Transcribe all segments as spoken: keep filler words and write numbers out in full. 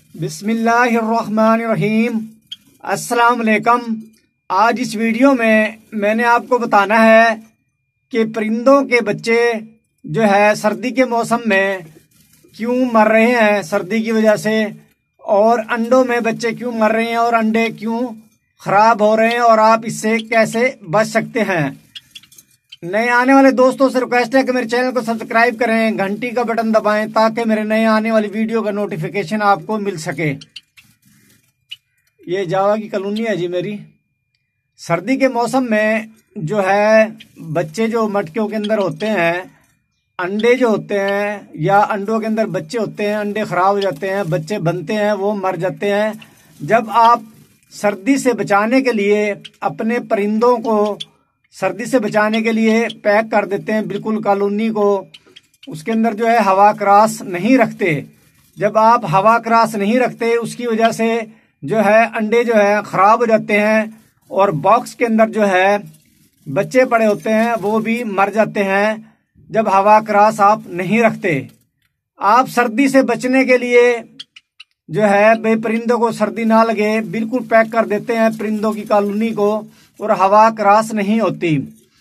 बिस्मिल्लाहिर्रहमानिर्रहीम। अस्सलाम वालेकुम। आज इस वीडियो में मैंने आपको बताना है कि परिंदों के बच्चे जो है सर्दी के मौसम में क्यों मर रहे हैं सर्दी की वजह से, और अंडों में बच्चे क्यों मर रहे हैं और अंडे क्यों खराब हो रहे हैं और आप इससे कैसे बच सकते हैं। नए आने वाले दोस्तों से रिक्वेस्ट है कि मेरे चैनल को सब्सक्राइब करें, घंटी का बटन दबाएं ताकि मेरे नए आने वाली वीडियो का नोटिफिकेशन आपको मिल सके। ये जावा की कॉलोनी है जी मेरी। सर्दी के मौसम में जो है बच्चे जो मटकियों के अंदर होते हैं, अंडे जो होते हैं या अंडों के अंदर बच्चे होते हैं, अंडे खराब हो जाते हैं, बच्चे बनते हैं, वो मर जाते हैं। जब आप सर्दी से बचाने के लिए अपने परिंदों को सर्दी से बचाने के लिए पैक कर देते हैं बिल्कुल कॉलोनी को, उसके अंदर जो है हवा क्रॉस नहीं रखते। जब आप हवा क्रॉस नहीं रखते उसकी वजह से जो है अंडे जो है खराब हो जाते हैं और बॉक्स के अंदर जो है बच्चे पड़े होते हैं वो भी मर जाते हैं जब हवा क्रॉस आप नहीं रखते। आप सर्दी से बचने के लिए जो है भाई परिंदों को सर्दी ना लगे बिल्कुल पैक कर देते हैं परिंदों की कॉलोनी को और हवा क्रॉस नहीं होती।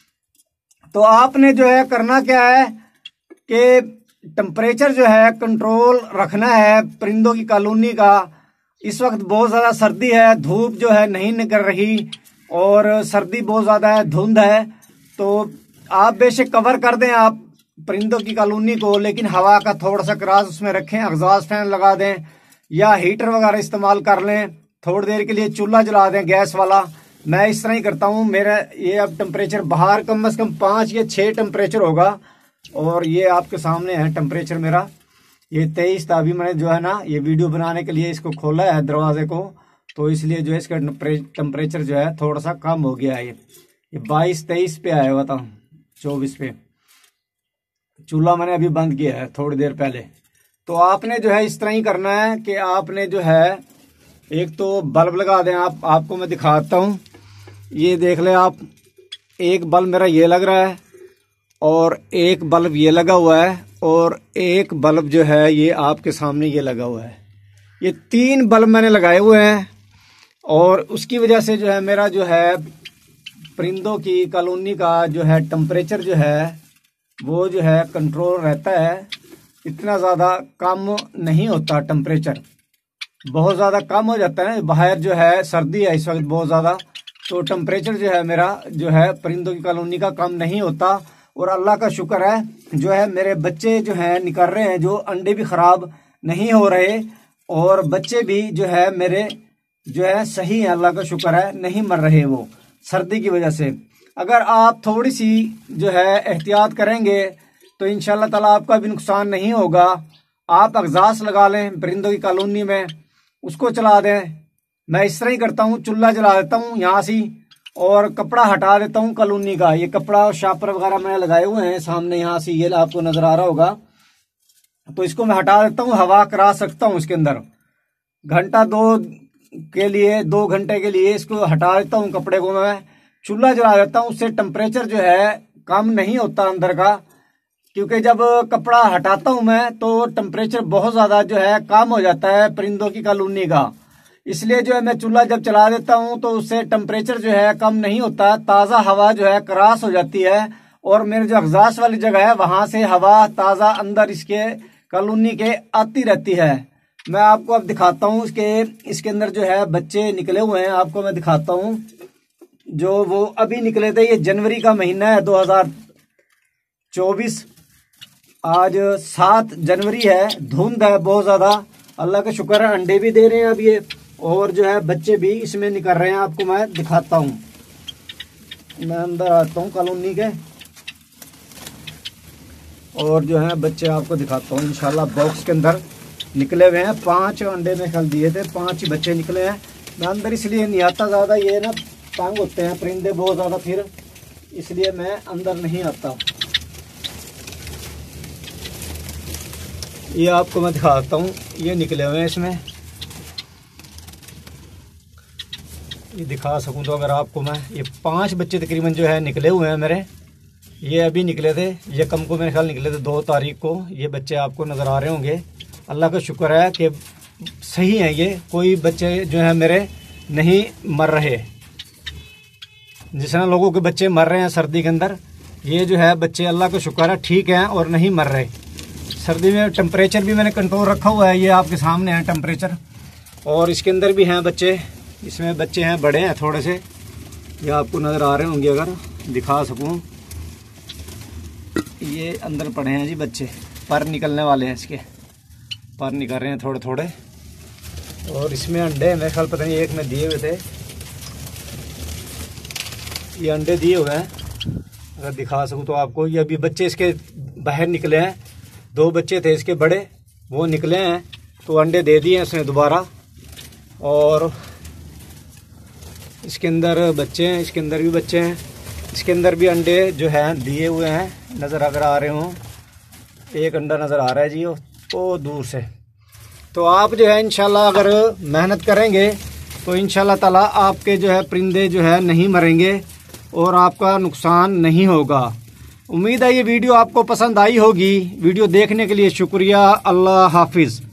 तो आपने जो है करना क्या है कि टेम्परेचर जो है कंट्रोल रखना है परिंदों की कॉलोनी का। इस वक्त बहुत ज़्यादा सर्दी है, धूप जो है नहीं निकल रही और सर्दी बहुत ज़्यादा है, धुंध है। तो आप बेशक कवर कर दें आप परिंदों की कॉलोनी को, लेकिन हवा का थोड़ा सा क्रॉस उसमें रखें, एग्जॉस्ट फैन लगा दें या हीटर वगैरह इस्तेमाल कर लें। थोड़ी देर के लिए चूल्हा जला दें गैस वाला। मैं इस तरह ही करता हूँ। मेरा ये अब टेम्परेचर बाहर कम से कम पाँच या छः टेम्परेचर होगा और ये आपके सामने है टेम्परेचर मेरा। ये तेईस था। अभी मैंने जो है ना ये वीडियो बनाने के लिए इसको खोला है दरवाजे को, तो इसलिए जो है इसका टेम्परेचर जो है थोड़ा सा कम हो गया है। ये बाईस तेईस पे आया हुआ था, चौबीस पे। चूल्हा मैंने अभी बंद किया है थोड़ी देर पहले। तो आपने जो है इस तरह ही करना है कि आपने जो है एक तो बल्ब लगा दें। आप आपको मैं दिखाता हूँ, ये देख ले आप। एक बल्ब मेरा ये लग रहा है और एक बल्ब ये लगा हुआ है और एक बल्ब जो है ये आपके सामने ये लगा हुआ है। ये तीन बल्ब मैंने लगाए हुए हैं और उसकी वजह से जो है मेरा जो है परिंदों की कॉलोनी का जो है टेम्परेचर जो है वो जो है कंट्रोल रहता है। इतना ज़्यादा कम नहीं होता टेम्परेचर, बहुत ज़्यादा कम हो जाता है। बाहर जो है सर्दी है इस वक्त बहुत ज़्यादा, तो टेम्परेचर जो है मेरा जो है परिंदों की कॉलोनी का कम नहीं होता। और अल्लाह का शुक्र है जो है मेरे बच्चे जो है निकल रहे हैं, जो अंडे भी ख़राब नहीं हो रहे और बच्चे भी जो है मेरे जो है सही है, अल्लाह का शुक्र है, नहीं मर रहे वो सर्दी की वजह से। अगर आप थोड़ी सी जो है एहतियात करेंगे तो इंशाल्लाह ताला आपका भी नुकसान नहीं होगा। आप एग्जॉस्ट लगा लें परिंदों की कॉलोनी में, उसको चला दें। मैं इस तरह ही करता हूँ, चूल्हा जला देता हूँ यहाँ से और कपड़ा हटा देता हूँ कॉलोनी का। ये कपड़ा और शापर वगैरह मैंने लगाए हुए हैं सामने यहाँ से, ये आपको नजर आ रहा होगा। तो इसको मैं हटा देता हूँ, हवा करा सकता हूँ इसके अंदर। घंटा दो के लिए दो घंटे के लिए इसको हटा देता हूँ कपड़े को। मैं चूल्हा जला देता हूँ, उससे टेम्परेचर जो है कम नहीं होता अंदर का, क्योंकि जब कपड़ा हटाता हूं मैं तो टेम्परेचर बहुत ज्यादा जो है कम हो जाता है परिंदों की कॉलोनी का। इसलिए जो है मैं चूल्हा जब चला देता हूं तो उससे टेम्परेचर जो है कम नहीं होता, ताज़ा हवा जो है क्रॉस हो जाती है और मेरे जो एग्जॉस्ट वाली जगह है वहां से हवा ताज़ा अंदर इसके कॉलोनी के आती रहती है। मैं आपको अब दिखाता हूँ इसके इसके अंदर जो है बच्चे निकले हुए हैं, आपको मैं दिखाता हूँ। जो वो अभी निकले थे, ये जनवरी का महीना है दो हजार चौबीस। आज सात जनवरी है, धुंध है बहुत ज्यादा। अल्लाह का शुक्र है अंडे भी दे रहे हैं अब ये और जो है बच्चे भी इसमें निकल रहे हैं। आपको मैं दिखाता हूँ, मैं अंदर आता हूँ कॉलोनी के और जो है बच्चे आपको दिखाता हूँ इंशाल्लाह। बॉक्स के अंदर निकले हुए हैं, पांच अंडे में कल दिए थे, पांच ही बच्चे निकले हैं। मैं अंदर इसलिए नहीं आता ज़्यादा, ये ना तंग होते हैं परिंदे बहुत ज़्यादा, फिर इसलिए मैं अंदर नहीं आता। ये आपको मैं दिखाता हूँ, ये निकले हुए हैं इसमें, ये दिखा सकूँ तो अगर आपको मैं। ये पांच बच्चे तकरीबन जो है निकले हुए हैं मेरे, ये अभी निकले थे, ये कम को मेरे ख्याल निकले थे दो तारीख को। ये बच्चे आपको नज़र आ रहे होंगे। अल्लाह का शुक्र है कि सही हैं, ये कोई बच्चे जो है मेरे नहीं मर रहे। जिस तरह लोगों के बच्चे मर रहे हैं सर्दी के अंदर, ये जो है बच्चे अल्लाह का शुक्र है ठीक हैं और नहीं मर रहे। सर्दी में टेम्परेचर भी मैंने कंट्रोल रखा हुआ है, ये आपके सामने है टेम्परेचर। और इसके अंदर भी हैं बच्चे, इसमें बच्चे हैं बड़े हैं थोड़े से, ये आपको नज़र आ रहे होंगे अगर दिखा सकूं। ये अंदर पड़े हैं जी बच्चे, पर निकलने वाले हैं, इसके पर निकल रहे हैं थोड़े थोड़े। और इसमें अंडे मेरे ख्याल पता नहीं एक में दिए हुए थे, ये अंडे दिए हुए हैं अगर दिखा सकूं तो आपको। ये अभी बच्चे इसके बाहर निकले हैं, दो बच्चे थे इसके बड़े, वो निकले हैं तो अंडे दे दिए हैं उसने दोबारा। और इसके अंदर बच्चे हैं, इसके अंदर भी बच्चे हैं, इसके अंदर भी अंडे जो हैं दिए हुए हैं, नज़र अगर आ रहे हों। एक अंडा नज़र आ रहा है जी वो तो दूर से। तो आप जो है इंशाल्लाह अगर मेहनत करेंगे तो इंशाल्लाह ताला आपके जो है परिंदे जो है नहीं मरेंगे और आपका नुकसान नहीं होगा। उम्मीद है ये वीडियो आपको पसंद आई होगी। वीडियो देखने के लिए शुक्रिया। अल्लाह हाफिज़।